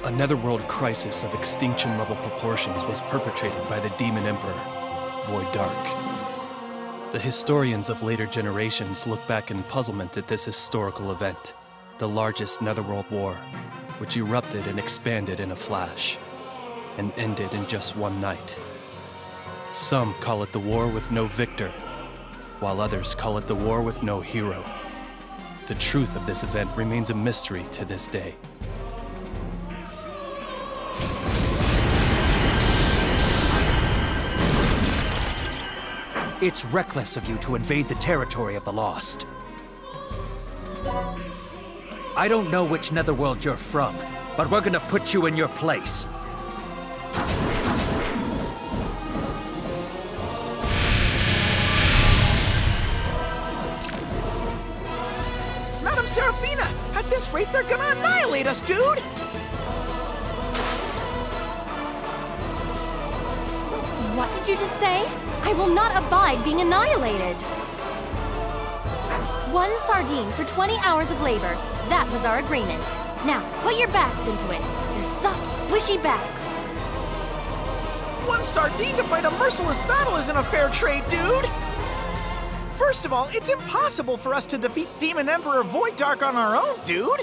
A netherworld crisis of extinction-level proportions was perpetrated by the Demon Emperor, Void Dark. The historians of later generations look back in puzzlement at this historical event, the largest netherworld war, which erupted and expanded in a flash, and ended in just one night. Some call it the war with no victor, while others call it the war with no hero. The truth of this event remains a mystery to this day. It's reckless of you to invade the territory of the Lost. I don't know which netherworld you're from, but we're gonna put you in your place. Madame Seraphina! At this rate, they're gonna annihilate us, dude! What did you just say? I will not abide being annihilated. 1 sardine for 20 hours of labor. That was our agreement. Now, put your backs into it. Your soft, squishy backs. 1 sardine to fight a merciless battle isn't a fair trade, dude! First of all, it's impossible for us to defeat Demon Emperor Void Dark on our own, dude!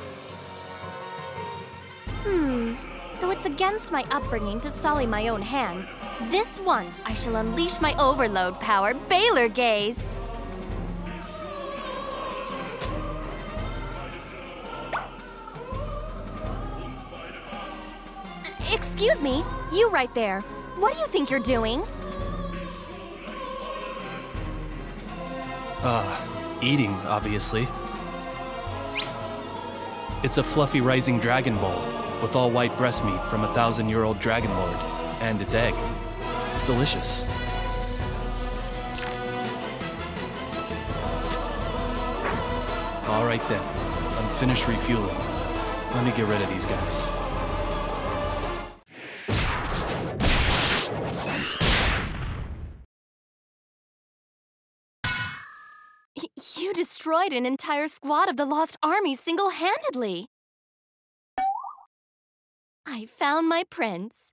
Though it's against my upbringing to sully my own hands, this once I shall unleash my overload power, Baylor Gaze! Excuse me, you right there. What do you think you're doing? Eating, obviously. It's a fluffy rising dragon bowl with all white breast meat from a 1,000-year-old dragon lord, and its egg. It's delicious. All right then, I'm finished refueling. Let me get rid of these guys. You destroyed an entire squad of the Lost Army single-handedly. I found my prince.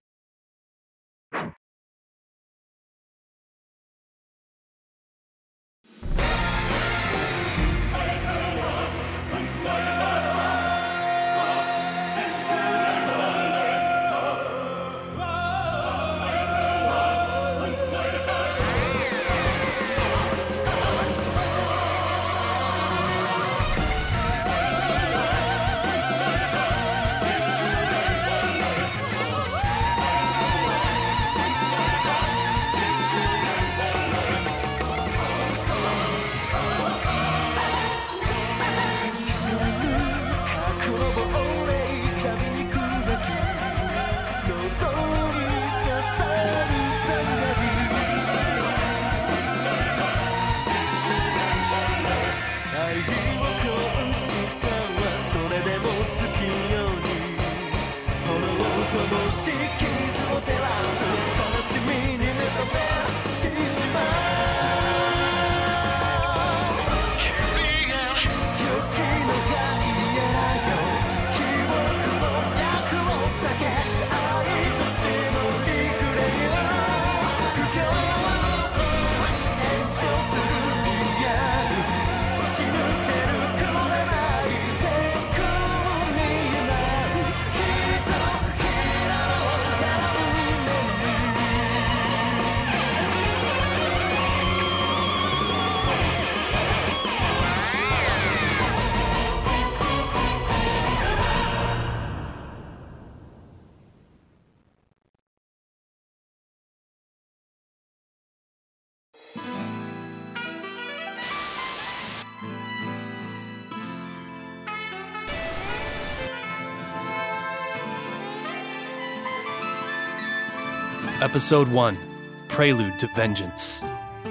Episode 1, Prelude to Vengeance.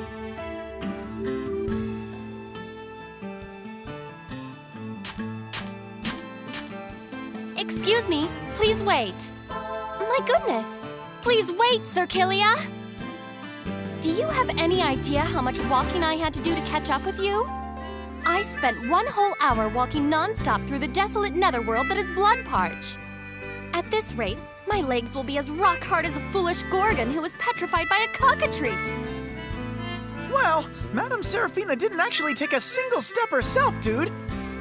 Excuse me, please wait. My goodness, please wait, Sir Killia. Do you have any idea how much walking I had to do to catch up with you? I spent 1 whole hour walking non-stop through the desolate netherworld that is Bloodparch. this rate, my legs will be as rock hard as a foolish Gorgon who was petrified by a cockatrice. Well, Madame Seraphina didn't actually take a single step herself, dude.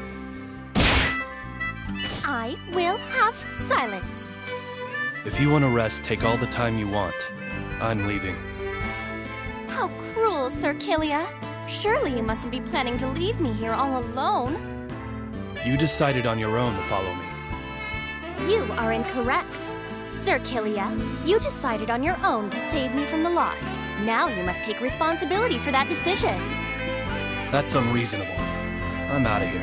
I will have silence. If you want to rest, take all the time you want. I'm leaving. How cruel, Sir Killia. Surely you mustn't be planning to leave me here all alone. You decided on your own to follow me. You are incorrect. Sir Killia, you decided on your own to save me from the lost. Now you must take responsibility for that decision. That's unreasonable. I'm out of here.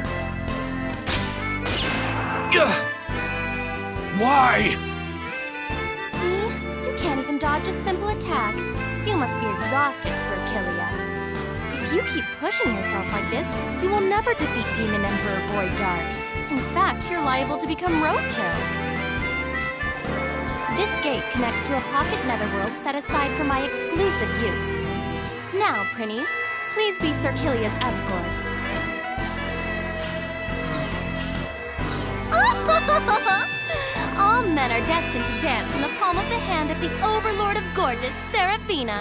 Ugh! Why? See? You can't even dodge a simple attack. You must be exhausted, Sir Killia. If you keep pushing yourself like this, you will never defeat Demon Emperor Void Dark. In fact, you're liable to become roadkill. This gate connects to a pocket netherworld set aside for my exclusive use. Now, Prinnies, please be Sir Killia's escort. All men are destined to dance in the palm of the hand of the Overlord of Gorgeous, Seraphina.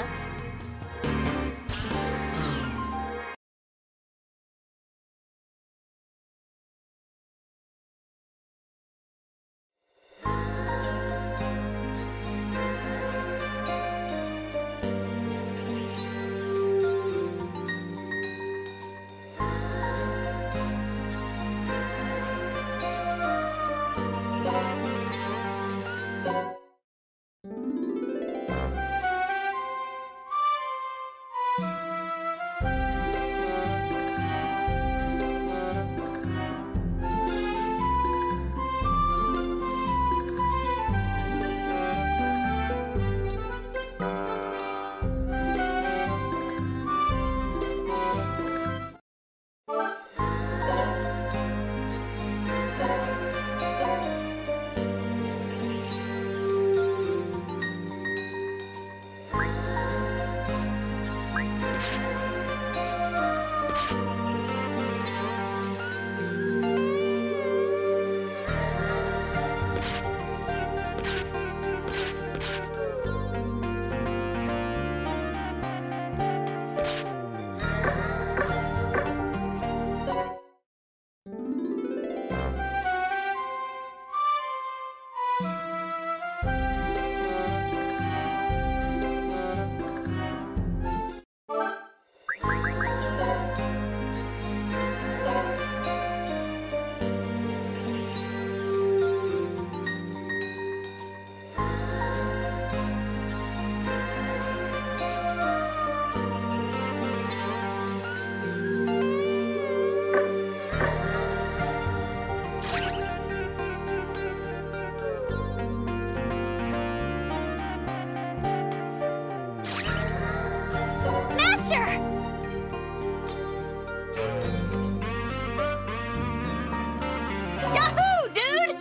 Yahoo, dude!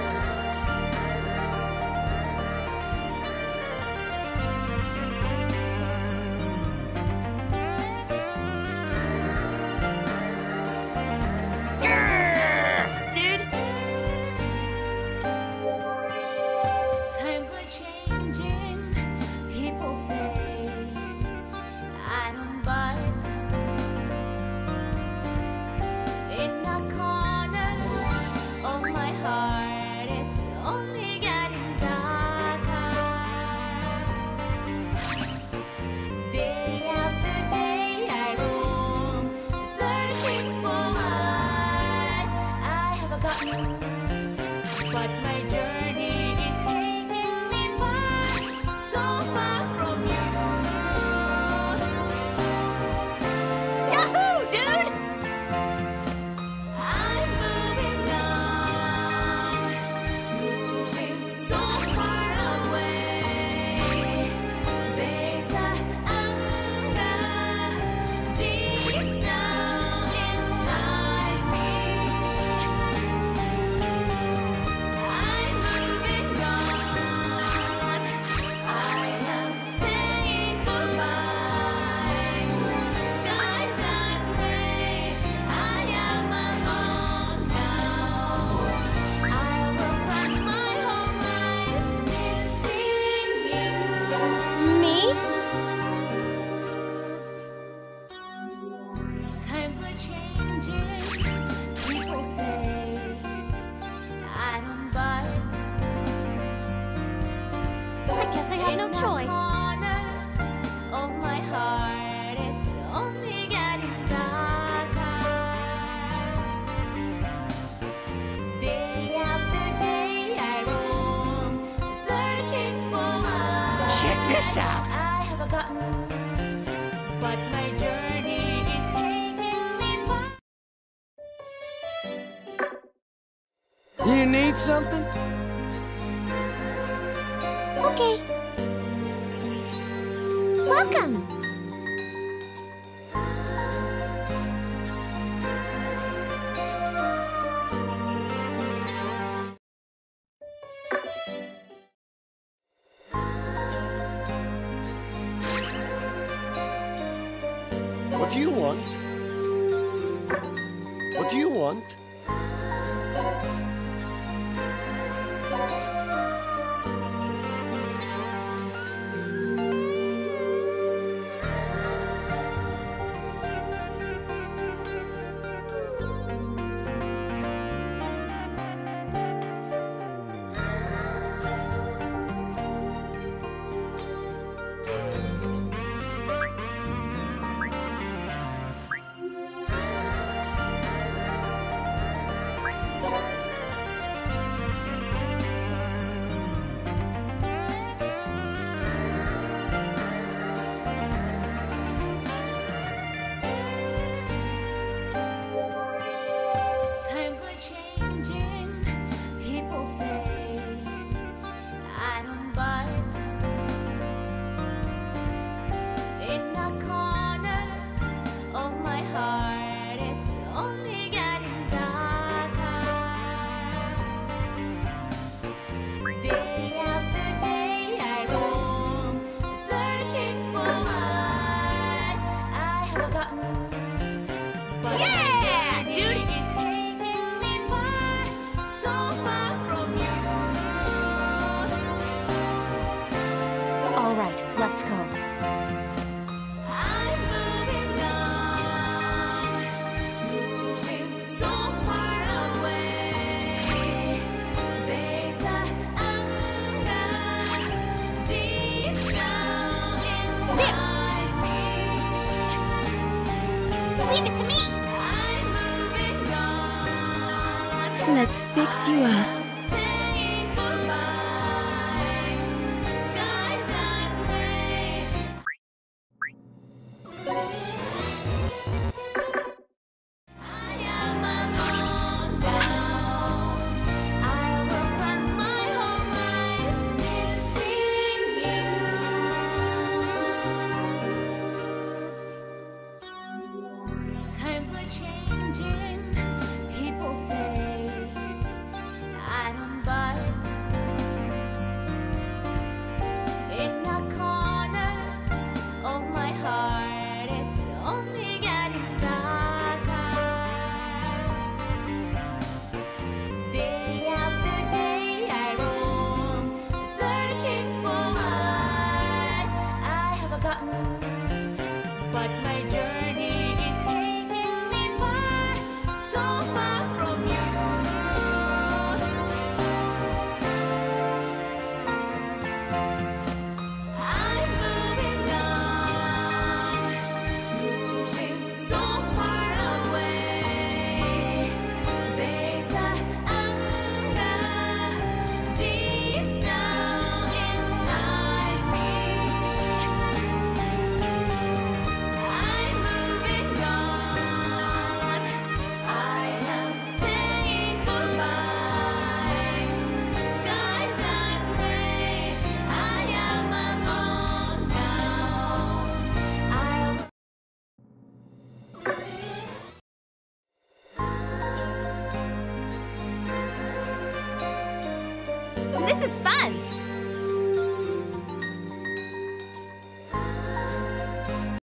Grrr, dude! Times are changing, people say. I don't buy it. In a corner of my heart, it's only getting darker. Day after day, I roam, searching for what I have forgotten. But my journey is taking me far, so far from you. ASAP! I have forgotten, but my journey is taking me far. You need something? Okay. Welcome. What do you want? What do you want? Times are changing, people say. I don't buy it. In a corner of my heart, it's only getting darker. Day after day, I roam, searching for what I have forgotten. But Yeah, my dude! journey is taking me far, so far from you. All right, let's go. I'm moving on, moving so far away. There's an anger deep down inside me. Leave it to me. I'm moving on. Let's fix you up.